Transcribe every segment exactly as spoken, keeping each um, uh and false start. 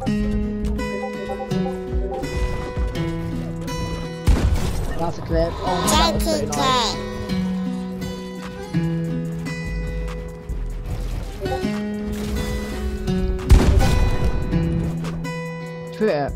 That's a clip. Oh, that was pretty nice. Twitter.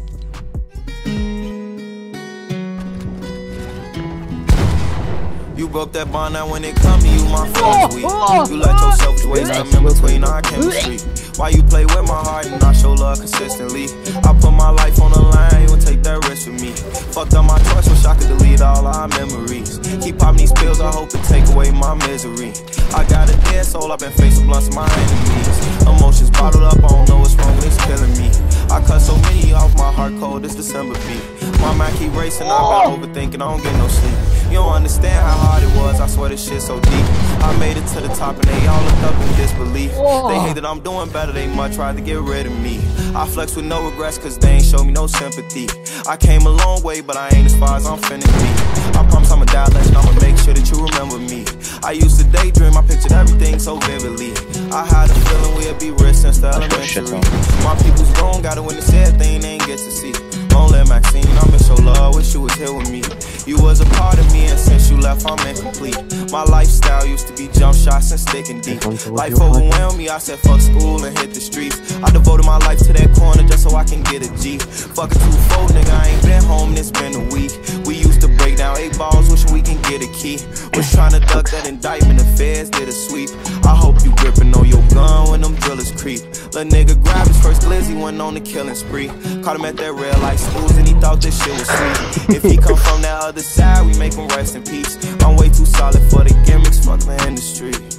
You broke that bond, now when it come to you, my feelings weak. You let your selfish ways come in between our chemistry. Why you play with my heart and I show love consistently? I put my life on the line, you won't take that risk with me. Fucked up my choice, wish I could delete all our memories. Keep popping these pills, I hope to take away my misery. I got a dead soul, I've been facing blunts of my enemies. Emotions bottled up, I don't know what's wrong, it's killing me. I cut so many off, my heart cold, this December beat. My mind keep racing, I've been overthinking, I don't get no sleep. You don't understand how hard it was, I swear this shit so deep. I made it to the top and they all looked up in disbelief. They hate that I'm doing better, they much rather get rid of me. I flex with no regrets cause they ain't show me no sympathy. I came a long way but I ain't as far as I'm finna be. I promise I'ma die legend, I'ma make sure that you remember me. I used to daydream, I pictured everything so vividly. I had a feeling we'd be rich since the elementary. My people's gone, gotta witness everything they ain't get to see. Don't let Maxine, I miss your love, wish you was here with me. You was a part of me and since you left I'm incomplete. My lifestyle used to be jump shots and sticking deep. Life overwhelmed me, I said fuck school and hit the streets. I devoted my life to that corner just so I can get a G. Fuck a two-fold nigga, I ain't been home, it's been a week. We used to break down eight balls, wishing we can get a key. Was trying to duck that indictment, the feds did a sweep. I hope you gripping on your gun when them drillers creep. Lil' nigga grabbed his first glizzy, went on the killing spree. Caught him at that red light schools and he thought this shit was sweet. If he come from that other side, we make him rest in peace. I'm way too solid for the gimmicks, fuck the industry.